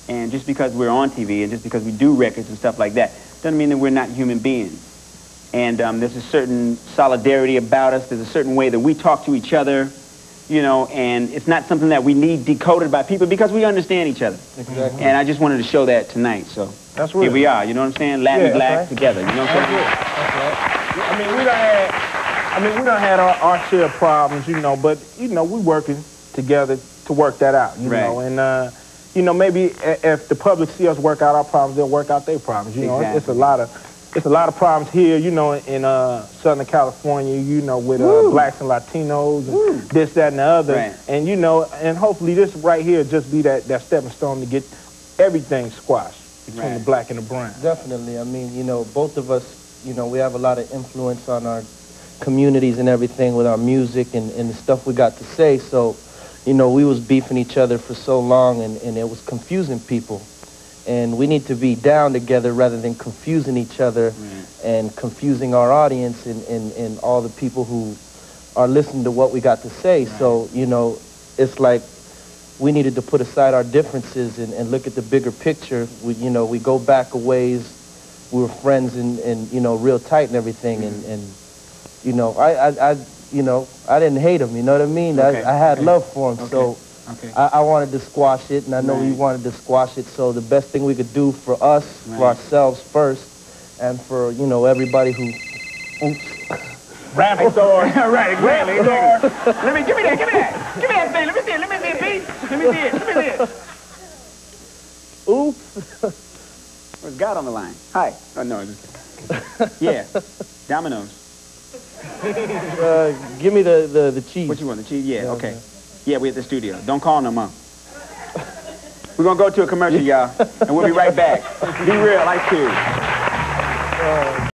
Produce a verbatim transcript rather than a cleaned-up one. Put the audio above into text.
And just because we're on T V and just because we do records and stuff like that, doesn't mean that we're not human beings. And um, there's a certain solidarity about us. There's a certain way that we talk to each other, you know, and it's not something that we need decoded by people because we understand each other. Exactly. And I just wanted to show that tonight, so that's real. Here we are, you know what I'm saying? Latin yeah, black right. together, you know what I'm saying? That's right. I mean, we done had, I mean, we done had our, our share of problems, you know, but, you know, we working together to work that out, you right. know, and, uh, you know, maybe if the public see us work out our problems, they'll work out their problems, you know. Exactly. It's a lot of, it's a lot of problems here, you know, in uh, Southern California, you know, with uh, blacks and Latinos and Woo. this, that, and the other. Right. And, you know, and hopefully this right here just be that, that stepping stone to get everything squashed between right. the black and the brown. Definitely. I mean, you know, both of us, you know, we have a lot of influence on our communities and everything with our music and, and the stuff we got to say. So, you know, we was beefing each other for so long, and, and it was confusing people. And we need to be down together rather than confusing each other right. and confusing our audience and, and, and all the people who are listening to what we got to say. Right. So, you know, it's like we needed to put aside our differences and, and look at the bigger picture. We, you know, we go back a ways. We were friends and, and you know, real tight and everything. Mm-hmm. and, and, you know, I, I, I, you know, I didn't hate him, you know what I mean? Okay. I, I had okay. love for him, okay. so okay. I, I wanted to squash it, and I know right. he wanted to squash it, so the best thing we could do for us, right. for ourselves first, and for, you know, everybody who... Oops. Rapper Thor. Right, exactly. Thor. Let me, give me that, give me that. Give me that thing, let me see it, let me see it, Pete. Let me see it, let me see it. Oops. There's God on the line. Hi. Oh, no, just yeah. Domino's. uh, give me the, the, the cheese. What you want, the cheese? Yeah, yeah okay. okay. Yeah, we at the studio. Don't call no more. We're going to go to a commercial, y'all, and we'll be right back. Be real, Ice Cube. Uh,